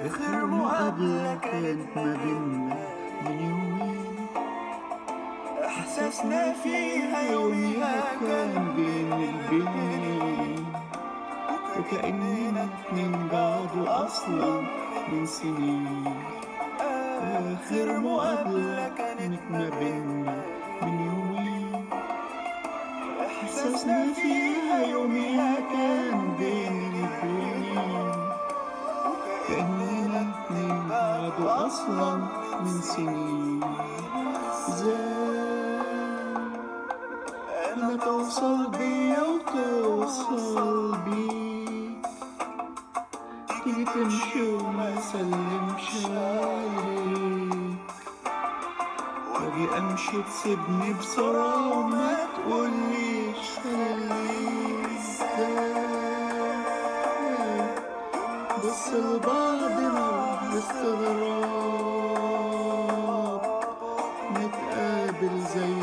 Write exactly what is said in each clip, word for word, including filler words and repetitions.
آخر مقابلة كانت ما بينا من يومين، إحساسنا فيها يوميها كان بين البنين، وكأننا اتنين بعض أصلا من سنين. آخر مقابلة كانت ما بينا من يومين، إحساسنا فيها يوميها كان بين البنين، كأننا اتنين بعض أصلا من سنين. ازاي أنا توصل بيا وتوصل بيك، تيجي تمشي وما سلمش عليك، واجي امشي تسيبني بسرعة وما تقوليش خليك. ازاي بص لبعضنا باستغراب، نتقابل زي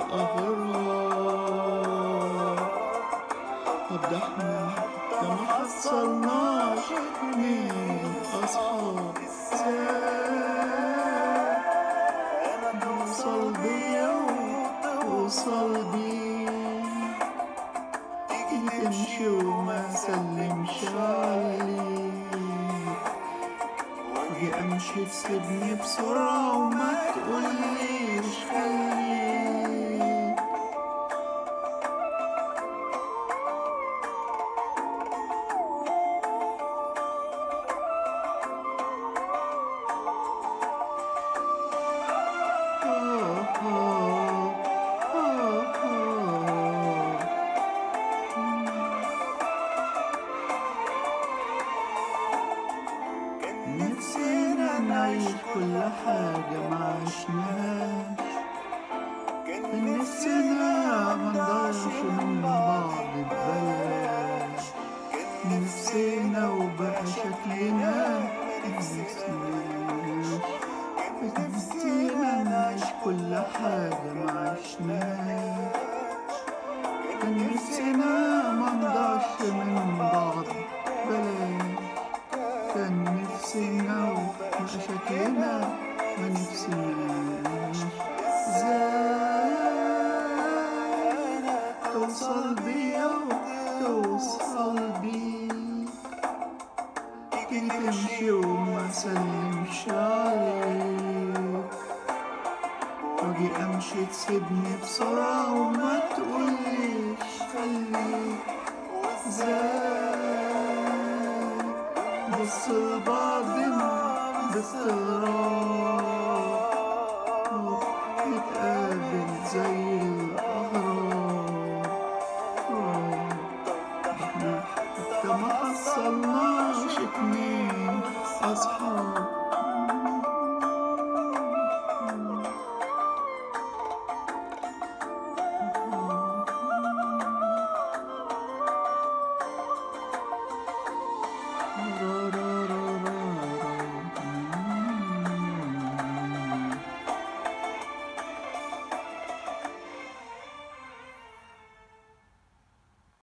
الأغراب، طب ده احنا حتى ما حصلناش اتنين أصحاب. ازاي أنا توصل بيا وتوصل بيك، تيجي تمشي وما سلمش عليك، واجي امشي تسيبني بسرعة وما تقوليش خليك. آه آه آه آه. نفسنا نعيش كل حاجة ما عشناهاش، كان نفسنا منضيعش من بعض ببلاش، نفسنا وبقى شكلنا منفسناش، نفسنا نعيش كل حاجة ما عشناهاش، كان نفسنا منضيعش من بعض ببلاش، كان نفسنا وبقى شكلنا ما نفسناش. ازاي توصل بيا وتوصل بيك، تيجي تمشي وما سلمش عليك، واجي امشي تسيبني بسرعة وما تقوليش خليك. ازاي بص لبعضنا باستغراب، نتقابل زي الأغراب، احنا حتى ما حصلناش اتنين أصحاب.